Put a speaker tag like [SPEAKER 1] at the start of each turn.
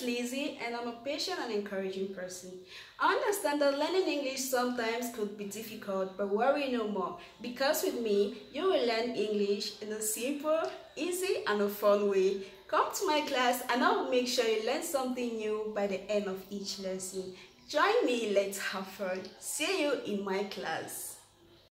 [SPEAKER 1] is Lizzy and I'm a patient and encouraging person. I understand that learning English sometimes could be difficult, but worry no more because with me, you will learn English in a simple, easy and a fun way. Come to my class and I will make sure you learn something new by the end of each lesson. Join me, let's have fun. See you in my class.